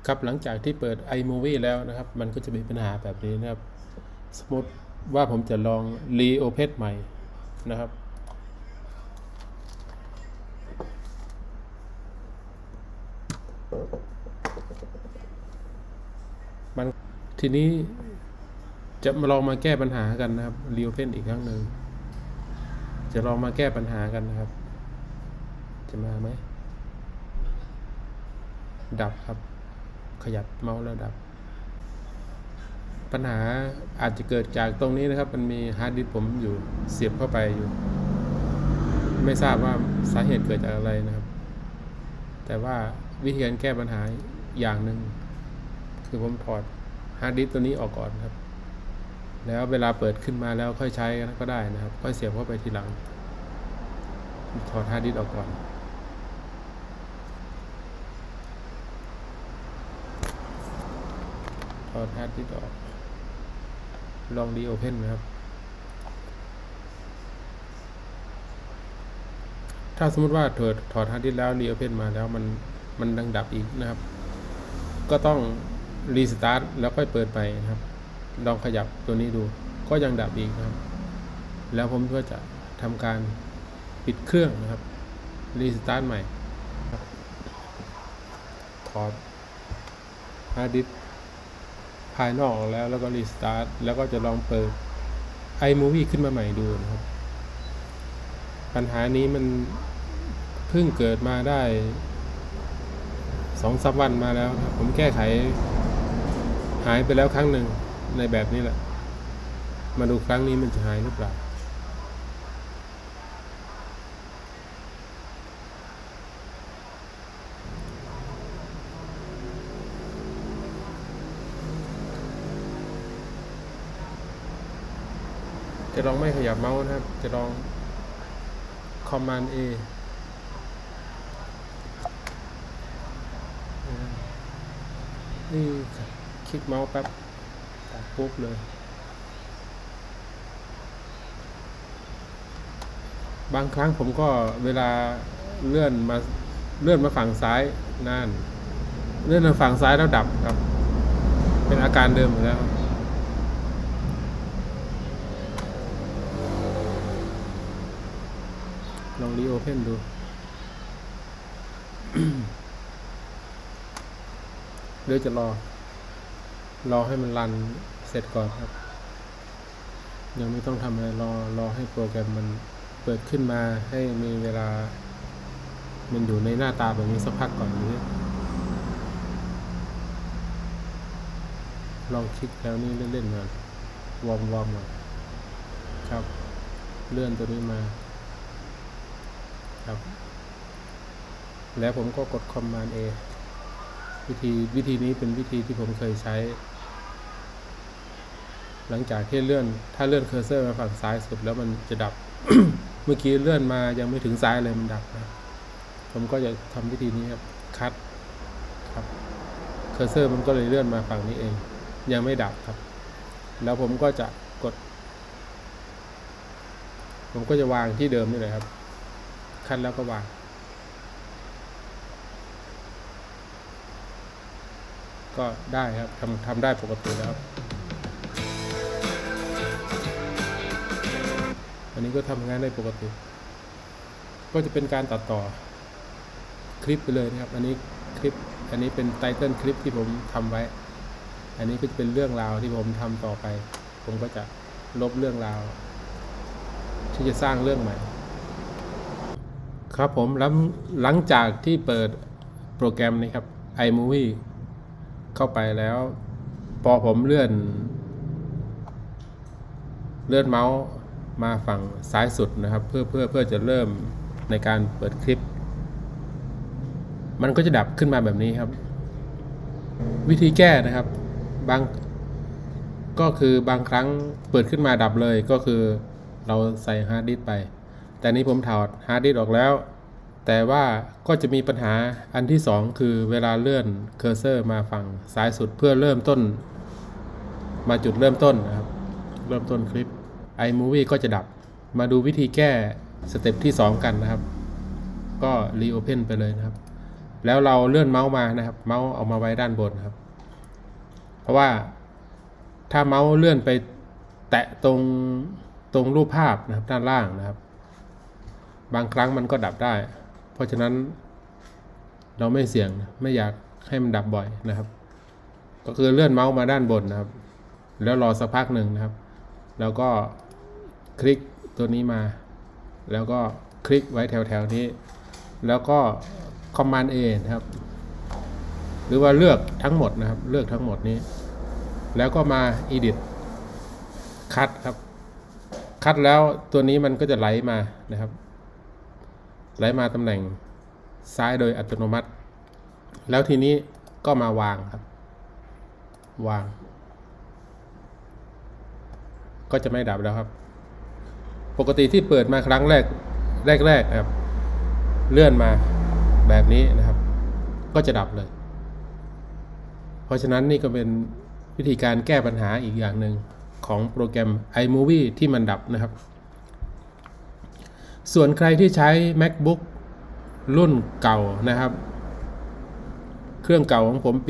ครับหลังจากที่เปิด iMovie แล้วนะครับมันก็จะมีปัญหาแบบนี้นะครับสมมติว่าผมจะลอง Reopen ใหม่นะครับมันทีนี้จะมาลองมาแก้ปัญหากันนะครับ Reopen อีกครั้งหนึ่งจะลองมาแก้ปัญหากันนะครับจะมาไหมดับครับขยับเมาส์แล้วดับปัญหาอาจจะเกิดจากตรงนี้นะครับมันมีฮาร์ดดิสก์ผมอยู่เสียบเข้าไปอยู่ไม่ทราบว่าสาเหตุเกิดจากอะไรนะครับแต่ว่าวิธีการแก้ปัญหาอย่างหนึ่งคือผมถอดฮาร์ดดิสก์ตัวนี้ออกก่อนครับแล้วเวลาเปิดขึ้นมาแล้วค่อยใช้ก็ได้นะครับค่อยเสียบเข้าไปทีหลังถอดฮาร์ดดิสก์ออกก่อนถอดฮาร์ดดิสก์ออกลองรีโอเพนนะครับถ้าสมมติว่าถอดฮาร์ดดิสก์แล้วรีโอเพนมาแล้วมันดังดับอีกนะครับก็ต้องรีสตาร์ทแล้วค่อยเปิดไปนะครับลองขยับตัวนี้ดูก็ยังดับอีกนะครับแล้วผมก็จะทำการปิดเครื่องนะครับรีสตาร์ทใหม่ถอดฮาร์ดดิสก์ภายนอกแล้วก็รีสตาร์ทแล้วก็จะลองเปิด iMovie ขึ้นมาใหม่ดูนะครับปัญหานี้มันเพิ่งเกิดมาได้ 2-3 วันมาแล้วครับผมแก้ไขหายไปแล้วครั้งหนึ่งในแบบนี้แหละมาดูครั้งนี้มันจะหายหรือเปล่าจะลองไม่ขยับเมาส์นะครับจะลอง Command A นี่คลิกเมาส์แป๊บตัดปุ๊บเลยบางครั้งผมก็เวลาเลื่อนมาฝั่งซ้ายนั่นเลื่อนมาฝั่งซ้ายแล้วดับครับเป็นอาการเดิมอยู่แล้วลองรีโอเพนดูเดี๋ยวจะรอให้มันรันเสร็จก่อนครับยังไม่ต้องทำอะไรรอให้โปรแกรมมันเปิดขึ้นมาให้มีเวลามันอยู่ในหน้าตาแบบนี้สักพักก่อนนี้ลองคลิกแล้วนี่เล่นๆก่อนวอร์มก่อนครับเลื่อนตัวนี้มาครับแล้วผมก็กด Command A วิธีนี้เป็นวิธีที่ผมเคยใช้หลังจากที่ถ้าเลื่อนเคอร์เซอร์มาฝั่งซ้ายสุดแล้วมันจะดับ เมื่อกี้เลื่อนมายังไม่ถึงซ้ายเลยมันดับนะผมก็จะทำวิธีนี้ครับคัดครับเคอร์เซอร์มันก็เลยเลื่อนมาฝั่งนี้เองยังไม่ดับครับแล้วผมก็จะวางที่เดิมนี่เลยครับคัดแล้วก็วางก็ได้ครับทำได้ปกติแล้วครับอันนี้ก็ทำงานได้ปกติก็จะเป็นการตัดต่อคลิปไปเลยนะครับอันนี้เป็นไตเติ้ลคลิปที่ผมทำไว้อันนี้ก็จะเป็นเรื่องราวที่ผมทำต่อไปผมก็จะลบเรื่องราวที่จะสร้างเรื่องใหม่ครับผมหลังจากที่เปิดโปรแกรมนี้ครับ iMovie เข้าไปแล้วพอผมเลื่อนเมาส์มาฝั่งซ้ายสุดนะครับเพื่อจะเริ่มในการเปิดคลิปมันก็จะดับขึ้นมาแบบนี้ครับวิธีแก้นะครับก็คือบางครั้งเปิดขึ้นมาดับเลยก็คือเราใส่ฮาร์ดดิสก์ไปแต่นี้ผมถอดฮาร์ดดิสก์ออกแล้วแต่ว่าก็จะมีปัญหาอันที่2คือเวลาเลื่อนเคอร์เซอร์มาฝั่งซ้ายสุดเพื่อเริ่มต้นมาจุดเริ่มต้นนะครับเริ่มต้นคลิป iMovie ก็จะดับมาดูวิธีแก้สเต็ปที่2กันนะครับก็ Reopen ไปเลยนะครับแล้วเราเลื่อนเมาส์มานะครับเมาส์เอามาไว้ด้านบนครับเพราะว่าถ้าเมาส์เลื่อนไปแตะตรงรูปภาพนะครับด้านล่างนะครับบางครั้งมันก็ดับได้เพราะฉะนั้นเราไม่เสี่ยงไม่อยากให้มันดับบ่อยนะครับก็คือเลื่อนเมาส์มาด้านบนนะครับแล้วรอสักพักหนึ่งนะครับแล้วก็คลิกตัวนี้มาแล้วก็คลิกไว้แถวนี้แล้วก็ Command A นะครับหรือว่าเลือกทั้งหมดนะครับเลือกทั้งหมดนี้แล้วก็มา Edit คัดครับคัดแล้วตัวนี้มันก็จะไหลมานะครับไหลมาตำแหน่งซ้ายโดยอัตโนมัติแล้วทีนี้ก็มาวางครับวางก็จะไม่ดับแล้วครับปกติที่เปิดมาครั้งแรกนะครับเลื่อนมาแบบนี้นะครับก็จะดับเลยเพราะฉะนั้นนี่ก็เป็นวิธีการแก้ปัญหาอีกอย่างหนึ่งของโปรแกรม iMovie ที่มันดับนะครับส่วนใครที่ใช้ MacBook รุ่นเก่านะครับเครื่องเก่าของผมปี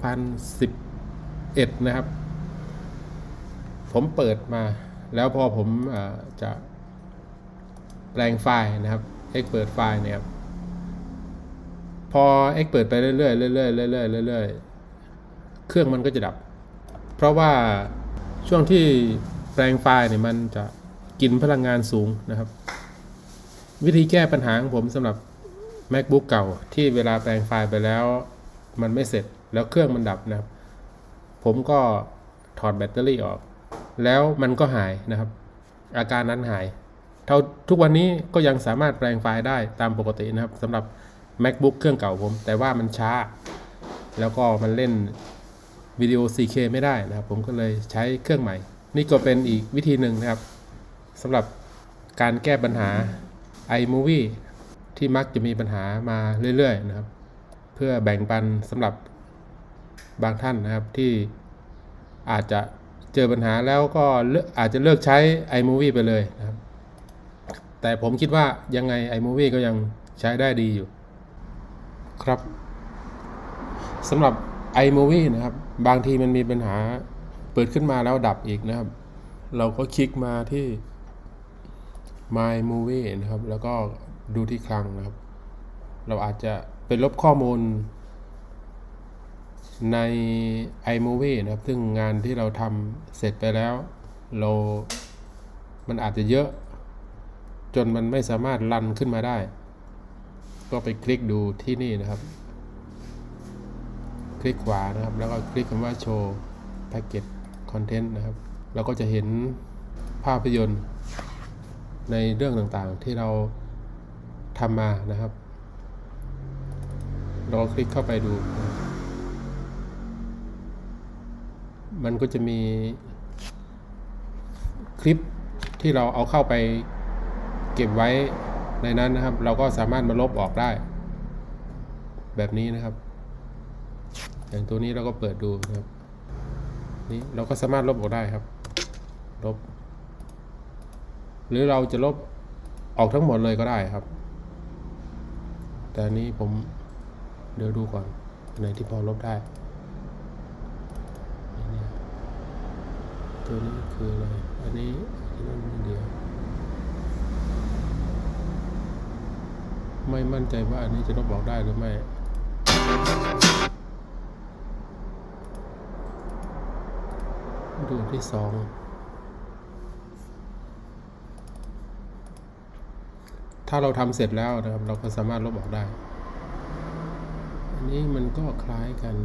2011 นะครับผมเปิดมาแล้วพอผมจะแปลงไฟล์นะครับ export ไฟล์เนี่ยครับพอ export ไปเรื่อยๆเรื่อยๆเครื่องมันก็จะดับเพราะว่าช่วงที่แปลงไฟล์เนี่ยมันจะกินพลังงานสูงนะครับวิธีแก้ปัญหาของผมสำหรับ MacBook เก่าที่เวลาแปลงไฟล์ไปแล้วมันไม่เสร็จแล้วเครื่องมันดับนะครับผมก็ถอดแบตเตอรี่ออกแล้วมันก็หายนะครับอาการนั้นหายทุกวันนี้ก็ยังสามารถแปลงไฟล์ได้ตามปกตินะครับสำหรับ MacBook เครื่องเก่าผมแต่ว่ามันช้าแล้วก็มันเล่นวิดีโอ 4K ไม่ได้นะครับผมก็เลยใช้เครื่องใหม่นี่ก็เป็นอีกวิธีหนึ่งนะครับสำหรับการแก้ปัญหา iMovie ที่มักจะมีปัญหามาเรื่อยๆนะครับเพื่อแบ่งปันสำหรับบางท่านนะครับที่อาจจะเจอปัญหาแล้วก็อาจจะเลิกใช้ iMovie ไปเลยนะครับแต่ผมคิดว่ายังไง iMovie ก็ยังใช้ได้ดีอยู่ครับสำหรับ iMovie นะครับบางทีมันมีปัญหาเปิดขึ้นมาแล้วดับอีกนะครับเราก็คลิกมาที่ My Movie นะครับแล้วก็ดูที่คลังนะครับเราอาจจะไปลบข้อมูลใน iMovie นะครับซึ่งงานที่เราทำเสร็จไปแล้วมันอาจจะเยอะจนมันไม่สามารถรันขึ้นมาได้ก็ไปคลิกดูที่นี่นะครับคลิกขวานะครับแล้วก็คลิกคำว่า Show Package Content นะครับเราก็จะเห็นภาพยนตร์ในเรื่องต่างๆที่เราทำมานะครับเราคลิกเข้าไปดูมันก็จะมีคลิปที่เราเอาเข้าไปเก็บไว้ในนั้นนะครับเราก็สามารถมาลบออกได้แบบนี้นะครับอย่างตัวนี้เราก็เปิดดูนะครับนี่เราก็สามารถลบออกได้ครับลบหรือเราจะลบออกทั้งหมดเลยก็ได้ครับแต่นี้ผมเดี๋ยวดูก่อนไหนที่พอลบได้ตัวนี้คืออะไรอันนี้นั่นเดียวไม่มั่นใจว่าอันนี้จะลบออกได้หรือไม่ดูที่2ถ้าเราทำเสร็จแล้วนะครับเราก็สามารถลบออกได้อันนี้มันก็คล้ายกัน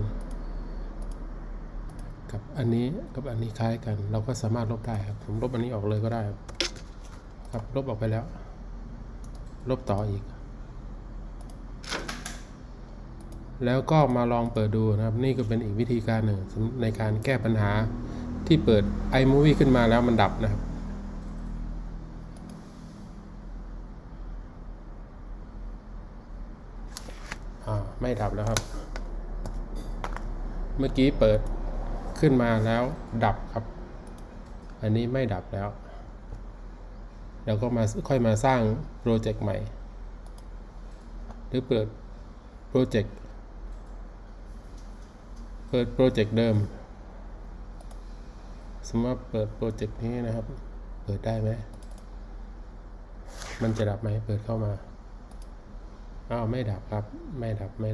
กับอันนี้คล้ายกันเราก็สามารถลบได้ครับผมลบอันนี้ออกเลยก็ได้ครับลบออกไปแล้วลบต่ออีกแล้วก็มาลองเปิดดูนะครับนี่ก็เป็นอีกวิธีการหนึ่งในการแก้ปัญหาที่เปิด iMovie ขึ้นมาแล้วมันดับนะครับไม่ดับแล้วครับเมื่อกี้เปิดขึ้นมาแล้วดับครับอันนี้ไม่ดับแล้วเราก็ค่อยมาสร้างโปรเจกต์ใหม่หรือเปิดโปรเจกต์เดิมสมมติว่าเปิดโปรเจกต์นี้นะครับเปิดได้ไหมมันจะดับไหมเปิดเข้ามาอ้าวไม่ดับครับไม่ดับ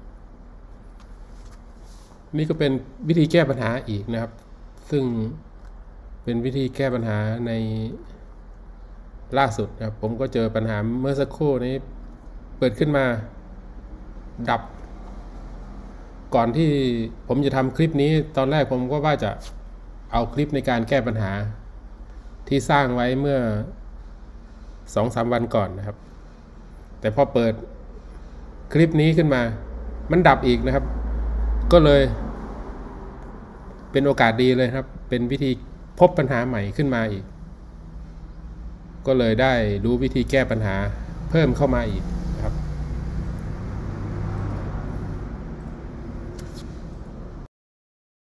นี่ก็เป็นวิธีแก้ปัญหาอีกนะครับซึ่งเป็นวิธีแก้ปัญหาในล่าสุดนะครับผมก็เจอปัญหาเมื่อสักครู่นี้เปิดขึ้นมาดับก่อนที่ผมจะทำคลิปนี้ตอนแรกผมก็ว่าจะเอาคลิปในการแก้ปัญหาที่สร้างไว้เมื่อ 2-3 วันก่อนนะครับแต่พอเปิดคลิปนี้ขึ้นมามันดับอีกนะครับก็เลยเป็นโอกาสดีเลยครับเป็นวิธีพบปัญหาใหม่ขึ้นมาอีกก็เลยได้รู้วิธีแก้ปัญหาเพิ่มเข้ามาอีก